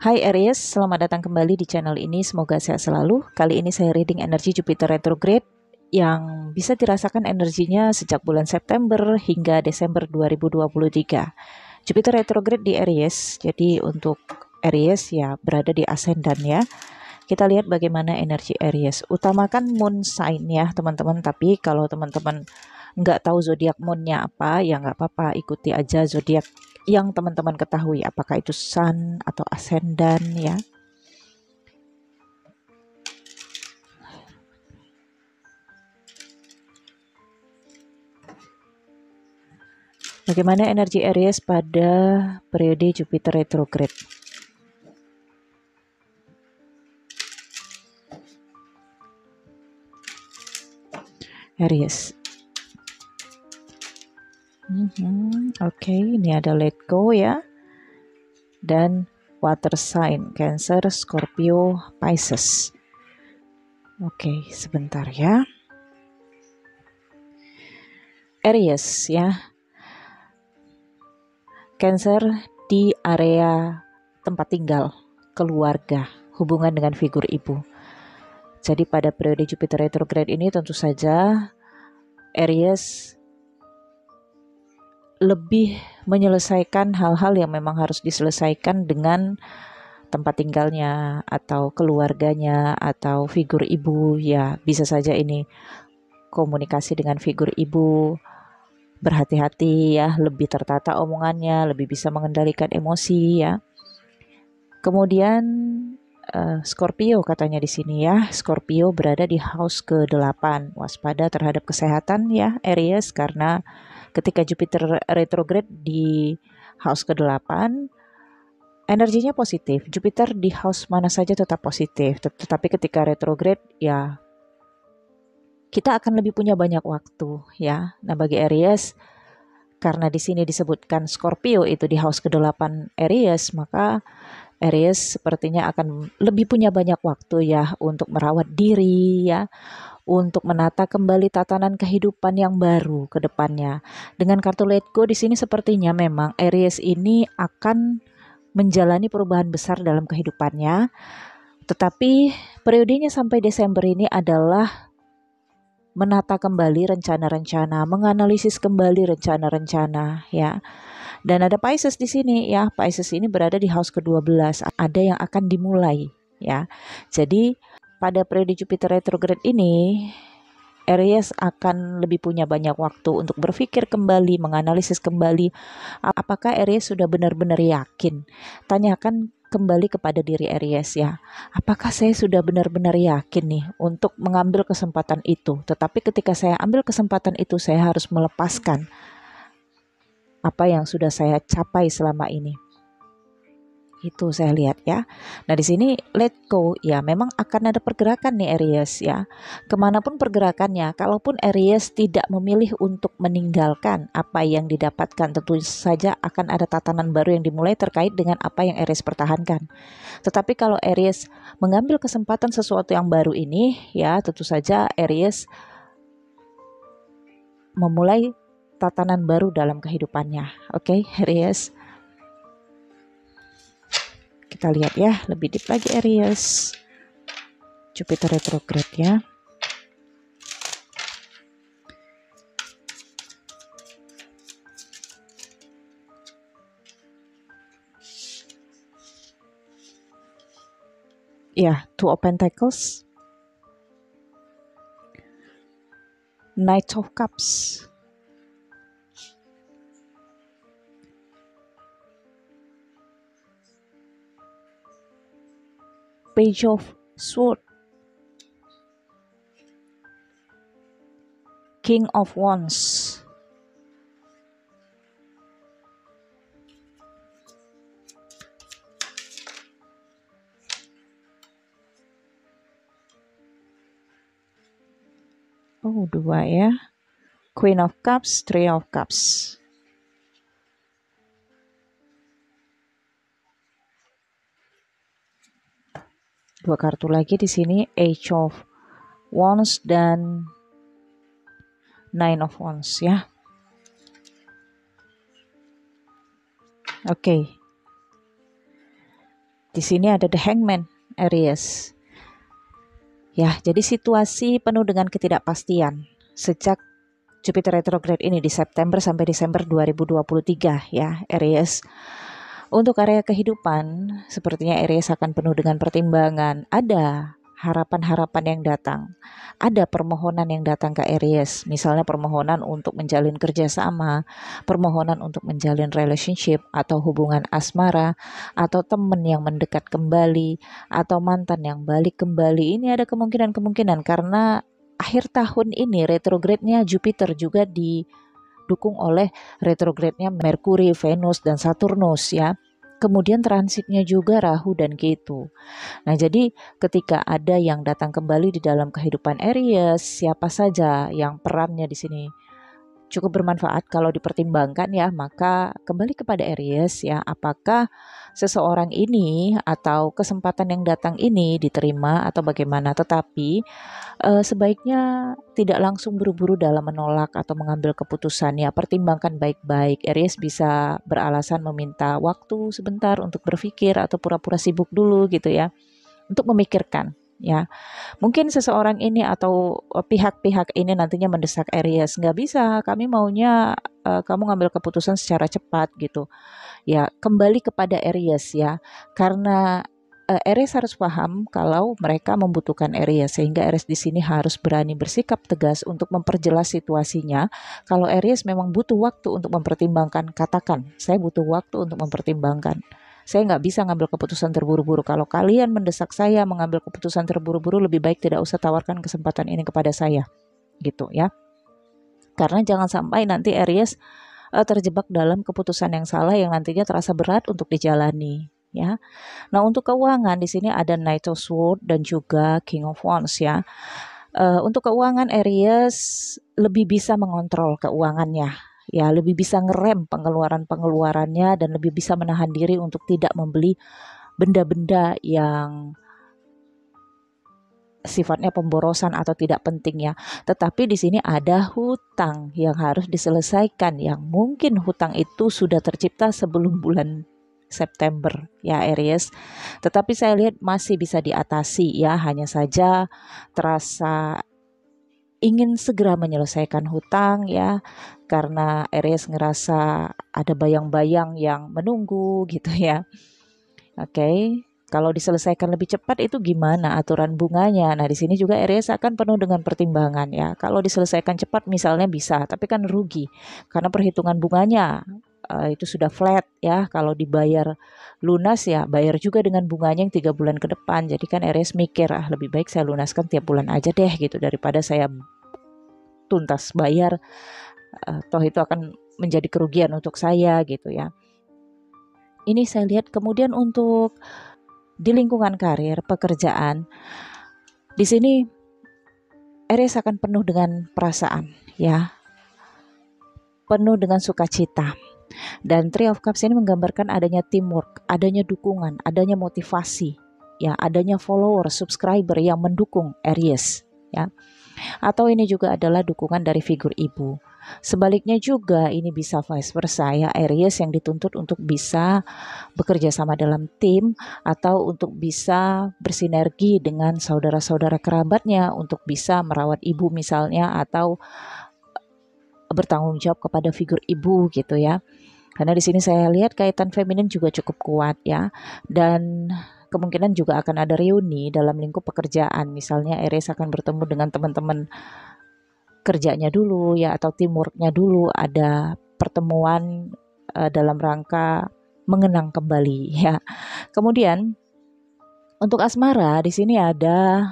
Hai Aries, selamat datang kembali di channel ini. Semoga sehat selalu. Kali ini saya reading energi Jupiter retrograde yang bisa dirasakan energinya sejak bulan September hingga Desember 2023. Jupiter retrograde di Aries, jadi untuk Aries ya berada di ascendant ya. Kita lihat bagaimana energi Aries. Utamakan moon sign ya teman-teman, tapi kalau teman-teman nggak tahu zodiak moonnya apa, ya nggak apa-apa, ikuti aja zodiak yang teman-teman ketahui, apakah itu sun atau ascendant ya. Bagaimana energi Aries pada periode Jupiter retrograde? Aries. Oke, ini ada let go ya. Dan water sign, Cancer, Scorpio, Pisces. Oke, sebentar ya. Aries ya. Cancer di area tempat tinggal, keluarga, hubungan dengan figur ibu. Jadi pada periode Jupiter retrograde ini tentu saja Aries lebih menyelesaikan hal-hal yang memang harus diselesaikan dengan tempat tinggalnya atau keluarganya atau figur ibu ya. Bisa saja ini komunikasi dengan figur ibu, berhati-hati ya, lebih tertata omongannya, lebih bisa mengendalikan emosi ya. Kemudian Scorpio katanya di sini ya. Scorpio berada di house ke-8. Waspada terhadap kesehatan ya Aries, karena ketika Jupiter retrograde di house ke-8 energinya positif. Jupiter di house mana saja tetap positif. Tetapi ketika retrograde ya kita akan lebih punya banyak waktu ya. Nah, bagi Aries, karena di sini disebutkan Scorpio itu di house ke-8 Aries, maka Aries sepertinya akan lebih punya banyak waktu ya untuk merawat diri ya, untuk menata kembali tatanan kehidupan yang baru ke depannya. Dengan kartu Let Go di sini sepertinya memang Aries ini akan menjalani perubahan besar dalam kehidupannya. Tetapi periodenya sampai Desember ini adalah menata kembali rencana-rencana, menganalisis kembali rencana-rencana ya. Dan ada Pisces di sini ya. Pisces ini berada di house ke-12. Ada yang akan dimulai ya. Jadi pada periode Jupiter retrograde ini Aries akan lebih punya banyak waktu untuk berpikir kembali, menganalisis kembali apakah Aries sudah benar-benar yakin. Tanyakan kembali kepada diri Aries ya. Apakah saya sudah benar-benar yakin nih untuk mengambil kesempatan itu? Tetapi ketika saya ambil kesempatan itu, saya harus melepaskan apa yang sudah saya capai selama ini. Itu saya lihat ya. Nah di sini let go ya, memang akan ada pergerakan nih Aries ya. Kemanapun pergerakannya, kalaupun Aries tidak memilih untuk meninggalkan apa yang didapatkan, tentu saja akan ada tatanan baru yang dimulai terkait dengan apa yang Aries pertahankan. Tetapi kalau Aries mengambil kesempatan sesuatu yang baru ini ya, tentu saja Aries memulai tatanan baru dalam kehidupannya. Oke, Aries. Kita lihat ya lebih deep lagi Aries. Jupiter retrograde ya. Ya, Two of Pentacles. Knight of Cups. Page of Swords. King of Wands. Oh, dua ya. Queen of Cups, Three of Cups. Dua kartu lagi di sini, Age of Wands dan Nine of Wands ya. Oke. Di sini ada the Hangman, Aries. Ya, jadi situasi penuh dengan ketidakpastian sejak Jupiter retrograde ini di September sampai Desember 2023 ya, Aries. Untuk area kehidupan, sepertinya Aries akan penuh dengan pertimbangan. Ada harapan-harapan yang datang. Ada permohonan yang datang ke Aries. Misalnya permohonan untuk menjalin kerjasama, permohonan untuk menjalin relationship atau hubungan asmara, atau teman yang mendekat kembali, atau mantan yang balik kembali. Ini ada kemungkinan-kemungkinan karena akhir tahun ini retrograde-nya Jupiter juga didukung oleh retrograde-nya Merkuri, Venus, dan Saturnus ya. Kemudian transitnya juga Rahu dan Ketu. Nah, jadi ketika ada yang datang kembali di dalam kehidupan Aries, siapa saja yang perannya di sini cukup bermanfaat kalau dipertimbangkan ya, maka kembali kepada Aries ya, apakah seseorang ini atau kesempatan yang datang ini diterima atau bagaimana. Tetapi sebaiknya tidak langsung buru-buru dalam menolak atau mengambil keputusan ya, pertimbangkan baik-baik. Aries bisa beralasan meminta waktu sebentar untuk berpikir atau pura-pura sibuk dulu gitu ya, untuk memikirkan ya. Mungkin seseorang ini atau pihak-pihak ini nantinya mendesak Aries, nggak bisa, kami maunya kamu ngambil keputusan secara cepat gitu. Ya, kembali kepada Aries ya, karena Aries harus paham kalau mereka membutuhkan Aries, sehingga Aries di sini harus berani bersikap tegas untuk memperjelas situasinya. Kalau Aries memang butuh waktu untuk mempertimbangkan, katakan, saya butuh waktu untuk mempertimbangkan. Saya nggak bisa ngambil keputusan terburu-buru. Kalau kalian mendesak saya mengambil keputusan terburu-buru, lebih baik tidak usah tawarkan kesempatan ini kepada saya, gitu ya. Karena jangan sampai nanti Aries terjebak dalam keputusan yang salah yang nantinya terasa berat untuk dijalani, ya. Nah, untuk keuangan di sini ada Knight of Swords dan juga King of Wands ya. Untuk keuangan Aries lebih bisa mengontrol keuangannya. Ya, lebih bisa ngerem pengeluaran-pengeluarannya dan lebih bisa menahan diri untuk tidak membeli benda-benda yang sifatnya pemborosan atau tidak penting ya. Tetapi di sini ada hutang yang harus diselesaikan, yang mungkin hutang itu sudah tercipta sebelum bulan September ya Aries. Tetapi saya lihat masih bisa diatasi ya, hanya saja terasa ingin segera menyelesaikan hutang ya, karena Aries ngerasa ada bayang-bayang yang menunggu gitu ya. Oke. Kalau diselesaikan lebih cepat itu gimana aturan bunganya? Nah, di sini juga Aries akan penuh dengan pertimbangan ya. Kalau diselesaikan cepat misalnya bisa, tapi kan rugi karena perhitungan bunganya itu sudah flat ya. Kalau dibayar lunas ya bayar juga dengan bunganya yang 3 bulan ke depan. Jadi kan Aries mikir, lebih baik saya lunaskan tiap bulan aja deh gitu daripada saya tuntas bayar, toh itu akan menjadi kerugian untuk saya gitu ya. Ini saya lihat. Kemudian untuk di lingkungan karir, pekerjaan, di sini Aries akan penuh dengan perasaan ya, penuh dengan sukacita. Dan Three of Cups ini menggambarkan adanya teamwork, adanya dukungan, adanya motivasi, ya, adanya follower, subscriber yang mendukung Aries, ya. Atau ini juga adalah dukungan dari figur ibu. Sebaliknya juga ini bisa vice versa ya, Aries yang dituntut untuk bisa bekerja sama dalam tim atau untuk bisa bersinergi dengan saudara-saudara kerabatnya untuk bisa merawat ibu misalnya, atau bertanggung jawab kepada figur ibu gitu ya. Karena di sini saya lihat kaitan feminin juga cukup kuat ya, dan kemungkinan juga akan ada reuni dalam lingkup pekerjaan. Misalnya Aries akan bertemu dengan teman-teman kerjanya dulu ya, atau teamworknya dulu, ada pertemuan dalam rangka mengenang kembali ya. Kemudian untuk asmara di sini ada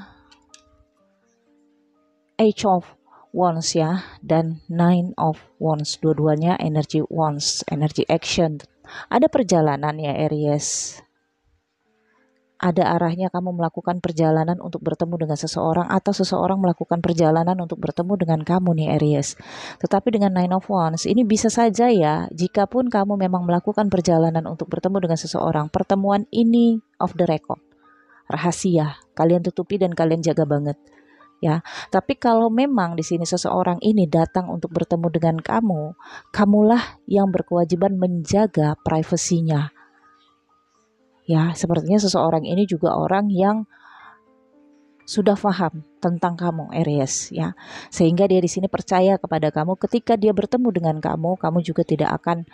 Age of Wands ya, dan Nine of Wands, dua-duanya energi Wands, energi action. Ada perjalanan ya Aries, ada arahnya kamu melakukan perjalanan untuk bertemu dengan seseorang, atau seseorang melakukan perjalanan untuk bertemu dengan kamu nih Aries. Tetapi dengan Nine of Wands ini bisa saja ya, jikapun kamu memang melakukan perjalanan untuk bertemu dengan seseorang, pertemuan ini off the record, rahasia, kalian tutupi dan kalian jaga banget ya. Tapi kalau memang di sini seseorang ini datang untuk bertemu dengan kamu, kamulah yang berkewajiban menjaga privasinya Ya, sepertinya seseorang ini juga orang yang sudah paham tentang kamu, Aries, ya. Sehingga dia di sini percaya kepada kamu. Ketika dia bertemu dengan kamu, kamu juga tidak akan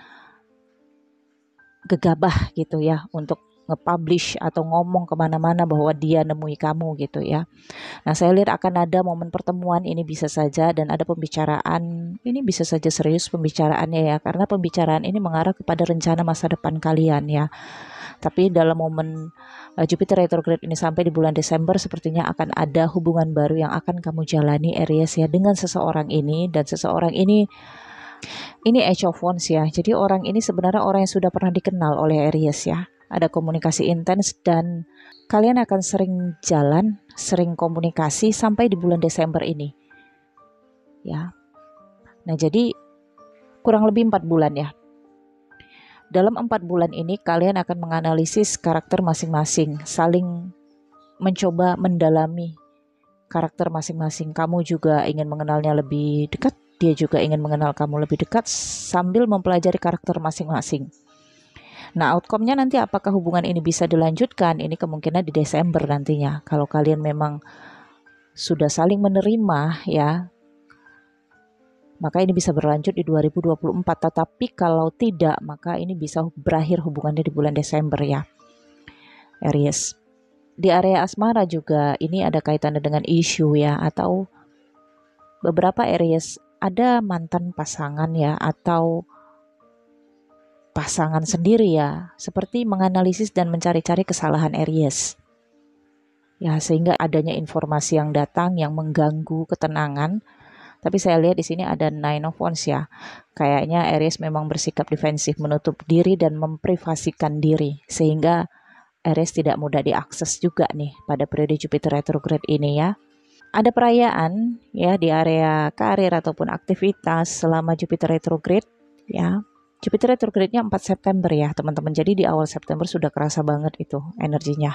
gegabah gitu ya untuk nge-publish atau ngomong kemana-mana bahwa dia nemui kamu gitu ya. Nah, saya lihat akan ada momen pertemuan ini bisa saja dan ada pembicaraan, ini bisa saja serius pembicaraannya ya, karena pembicaraan ini mengarah kepada rencana masa depan kalian ya. Tapi dalam momen Jupiter retrograde ini sampai di bulan Desember sepertinya akan ada hubungan baru yang akan kamu jalani Aries ya dengan seseorang ini, dan seseorang ini Age of Wands ya. Jadi orang ini sebenarnya orang yang sudah pernah dikenal oleh Aries ya. Ada komunikasi intens dan kalian akan sering jalan, sering komunikasi sampai di bulan Desember ini. Ya. Nah, jadi kurang lebih 4 bulan ya. Dalam 4 bulan ini kalian akan menganalisis karakter masing-masing, saling mencoba mendalami karakter masing-masing. Kamu juga ingin mengenalnya lebih dekat, dia juga ingin mengenal kamu lebih dekat sambil mempelajari karakter masing-masing. Nah, outcome-nya nanti apakah hubungan ini bisa dilanjutkan? Ini kemungkinan di Desember nantinya. Kalau kalian memang sudah saling menerima ya, maka ini bisa berlanjut di 2024. Tetapi kalau tidak, maka ini bisa berakhir hubungannya di bulan Desember ya, Aries. Di area asmara juga ini ada kaitannya dengan isu ya, atau beberapa Aries ada mantan pasangan ya, atau pasangan sendiri ya, seperti menganalisis dan mencari-cari kesalahan Aries. Ya, sehingga adanya informasi yang datang yang mengganggu ketenangan. Tapi saya lihat di sini ada Nine of Wands ya. Kayaknya Aries memang bersikap defensif, menutup diri dan memprivasikan diri, sehingga Aries tidak mudah diakses juga nih pada periode Jupiter retrograde ini ya. Ada perayaan ya di area karir ataupun aktivitas selama Jupiter retrograde ya. Jupiter retrograde-nya 4 September ya teman-teman. Jadi di awal September sudah kerasa banget itu energinya.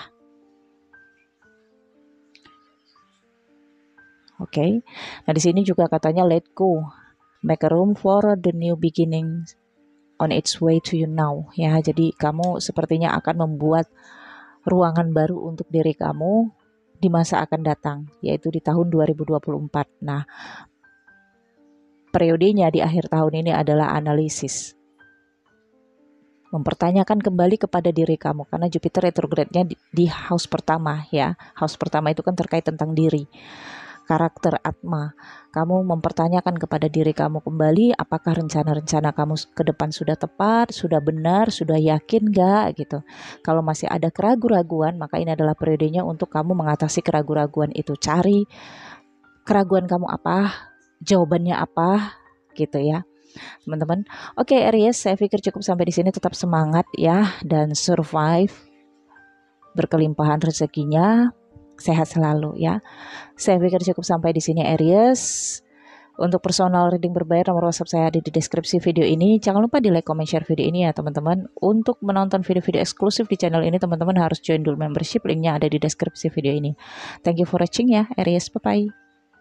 Oke. Nah, di sini juga katanya let go. Make a room for the new beginning on its way to you now ya. Jadi kamu sepertinya akan membuat ruangan baru untuk diri kamu di masa akan datang, yaitu di tahun 2024. Nah, periodenya di akhir tahun ini adalah analisis. Mempertanyakan kembali kepada diri kamu, karena Jupiter retrograde-nya di house pertama ya. House pertama itu kan terkait tentang diri, karakter, atma. Kamu mempertanyakan kepada diri kamu kembali, apakah rencana-rencana kamu ke depan sudah tepat, sudah benar, sudah yakin gak gitu. Kalau masih ada keraguan-raguan, maka ini adalah periodenya untuk kamu mengatasi keraguan-raguan itu. Cari keraguan kamu apa, jawabannya apa gitu ya teman-teman. Oke Aries, saya pikir cukup sampai di sini. Tetap semangat ya dan survive, berkelimpahan rezekinya, sehat selalu ya. Saya pikir cukup sampai di sini Aries. Untuk personal reading berbayar, nomor WhatsApp saya ada di deskripsi video ini. Jangan lupa di like, comment, share video ini ya teman-teman. Untuk menonton video-video eksklusif di channel ini, teman-teman harus join dulu membership. Linknya ada di deskripsi video ini. Thank you for watching ya Aries, bye-bye.